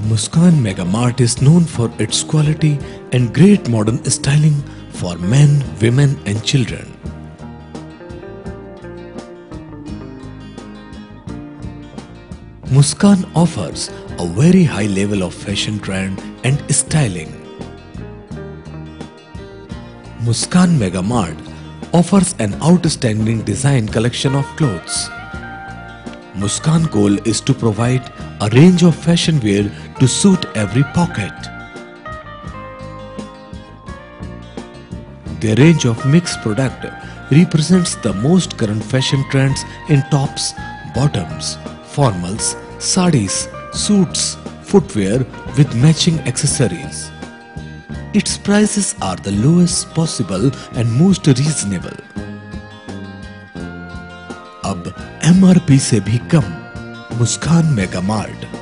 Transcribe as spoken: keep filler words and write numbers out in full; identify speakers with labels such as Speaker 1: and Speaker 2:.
Speaker 1: Muskaan Mega Mart is known for its quality and great modern styling for men, women and children. Muskaan offers a very high level of fashion trend and styling. Muskaan Mega Mart offers an outstanding design collection of clothes. Muskaan goal is to provide a range of fashion wear to suit every pocket. Their range of mixed product represents the most current fashion trends in tops, bottoms, formals, sarees, suits, footwear with matching accessories. Its prices are the lowest possible and most reasonable. अब M R P से भी कम मुस्कान mega mart.